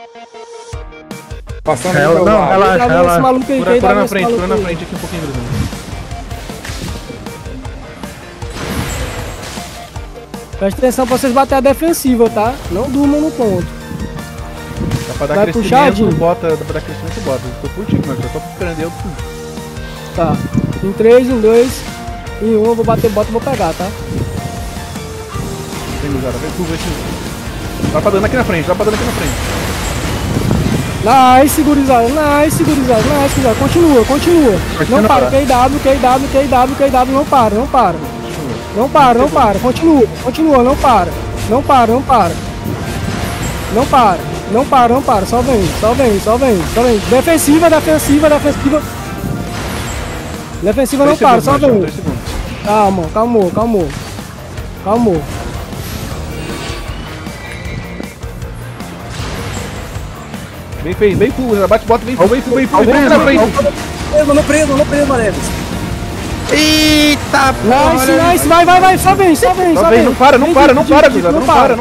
Passando Não, relaxa. Esse maluco aí, Cura na frente aqui um pouquinho, Gruzão. Presta atenção pra vocês bater a defensiva, tá? Não durmam no ponto. Dá pra dar Vai crescimento, puxadinho. bota. Dá pra dar crescimento, bota. Tô curtindo, mas eu tô esperando eu. Tá. Em 3, em 2, em 1 eu vou bater bota e vou pegar, tá? Vem, Guzara, vem, vem. Dá pra dando aqui na frente, Nice, gurizada, nice, gurizada. Continua. Não para, QW, não para. Continua, não para. Só vem. Defensiva. Defensiva não para, só vem. Calmou. Vem full, bate, bota, vem full, na frente. Não preso, Marelos. Eita, Nice, vai, só vem. Não para, Guzara, não para.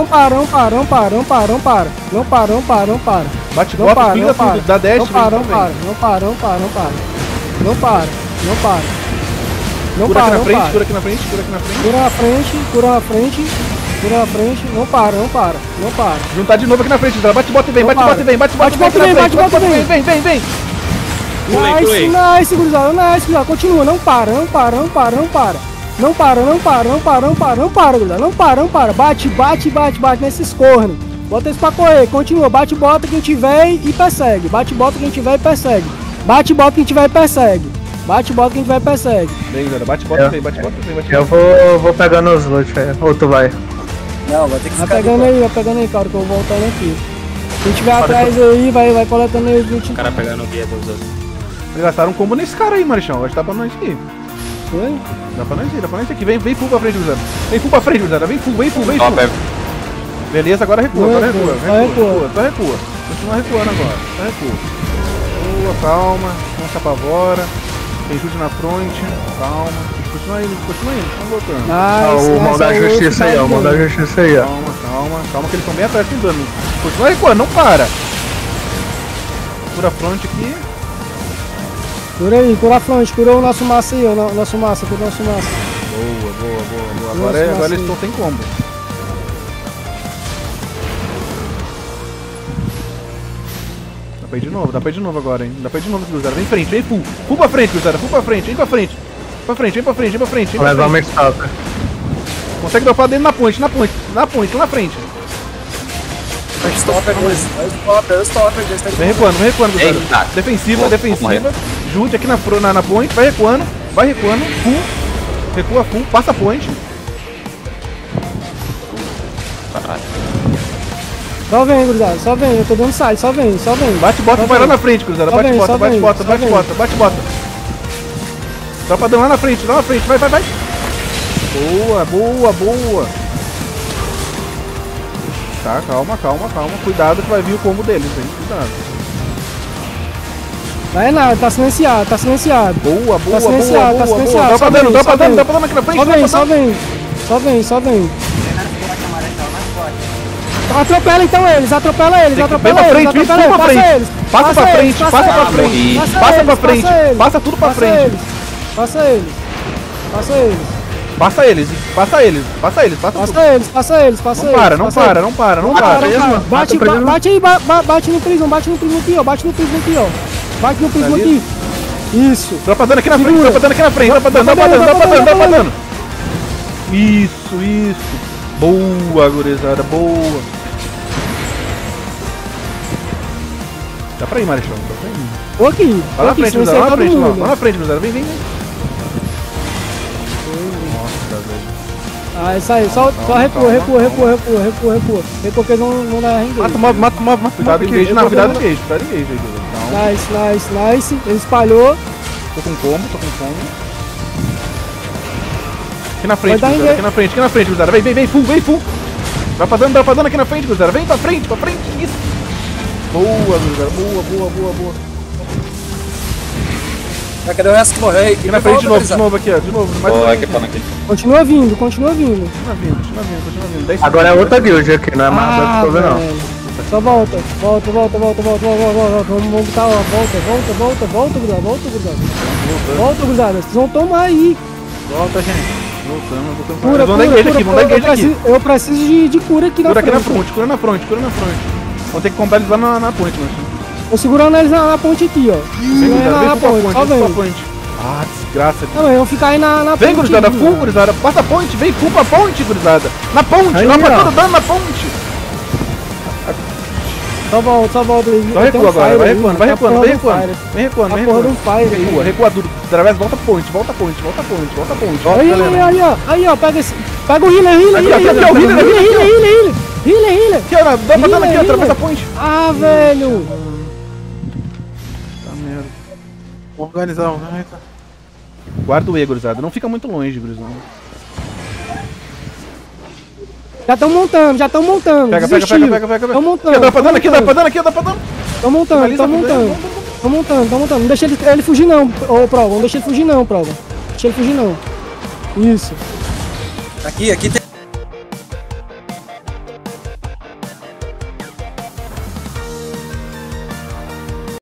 Não para. Bate, bota, pinga tudo, dá dash, Não para. Cura aqui na frente. Cura na frente. Não para. Juntar de novo aqui na frente, bate, bota e vem, vem. Nice, gurizada. Continua, não para, gurizada. Não para. Bate nesses cornos. Bota isso pra correr, continua, bate, bota quem tiver e persegue. Bate, bota quem tiver e persegue. Vem, Zara, bate, bota e vem. Eu vou pegando os loot, velho. Ou tu vai? Não, vai ter que Vai ficar pegando aí, cara, que eu vou voltando aqui. Quem tiver atrás aí, vai coletando aí os loot. O cara pegando o guia dos outros. Eles gastaram um combo nesse cara aí, Marichão. Acho que dá pra nós ir. Foi? Dá pra nós ir aqui. Vem full pra frente, Guzara. Vem full. Vem full. Beleza, agora recua. Só recua. Continua recuando agora. Boa, calma. Não se apavora. Tem chute na fronte. Calma. Continua indo. Estão voltando. O mão da justiça aí, ó. Calma que eles estão bem atrás com dano. Continua recuando, não para. Cura a fronte aqui. Cura aí, cura a fronte, curou o nosso massa aí, Boa. Agora eles estão sem combo. Dá pra ir de novo agora, hein? Guzara. Vem em frente, vem full. Full pra frente, Guzara. Vem pra frente. Levar uma estátua. Consegue dropar dele na ponte, lá na frente. stopper. Vem recuando, Guzara. Defensiva. Junte aqui na ponte, vai recuando. Full. Recua full, passa a ponte. Caralho. Só vem, gurizada, eu tô dando side, só vem. Bate, bota, vai lá na frente, Cruzada. Bate, bota. Dá pra dar lá na frente, vai. Boa. Tá, calma. Cuidado que vai vir o combo deles, hein? Cuidado. Vai nada, tá silenciado. Boa. Tá silenciado. Dá pra dando aqui na frente. Só vem. Atropela então eles, atropela eles. Passa pra frente. Passa tudo pra frente. Passa eles. Passa eles. Não para. Bate aí, bate no prisma aqui, ó. Bate no prisma aqui. Isso. Dropa dando aqui na frente, dropa dando. Isso. Boa, gurizada, boa. Dá pra ir, Marichão, Tô aqui. Vai na frente, Guzara, lá na frente, Guzara, vem. Nossa, velho. Ah, isso aí, só recua. Recua que eles não dá ring. Mata. Cuidado, engage aí, Nice. Ele espalhou. Tô com combo. Aqui na frente, Guzara, vem, full. Dropa dando aqui na frente, Guzara, vem pra frente, isso. Boa, Guzara, boa. Cadê o resto que morreu aí? Aqui na frente de novo, aqui, ó. De novo. Continua vindo. Continua vindo. 10 agora é outra guild aqui, não é mais velho. Só volta. Volta. Vamos botar, ó. Volta, grudado. Volta, grudado. Vocês vão tomar aí. Volta, gente. Voltamos. Cura, Vamos dar engage aqui. Eu preciso de cura aqui na Cura frente. aqui na frente, cura na frente. Vamos ter que comprar eles lá na ponte, mano. Tô segurando eles na ponte aqui, ó. Vem, gurizada, vem Só pra vem. ponte. Ah, desgraça. Não, eu vou ficar aí na ponte. Vem, gurizada, aqui, full, gurizada. Passa a ponte, vem, full pra ponte, gurizada. Na ponte, Aí, lá pra ó. todo dano na ponte. Só volta. Só recua agora, vai recuando. Vem recuando. Recua tudo. Através, volta a ponte. Aí, ó, pega o healer. Aqui, ó, o healer. Healer. Aqui, ó, dá pra dano aqui, Healer. através da ponte. Ah, velho. Tá merda. Vou organizar. Guarda o E, gurizada. Não fica muito longe, gurizada. Já estão montando. Pega. Estão montando. Dá pra dano aqui. Estão montando. Não deixa ele fugir não, ô Prova. Não deixa ele fugir não, Prova. Isso. Aqui tem.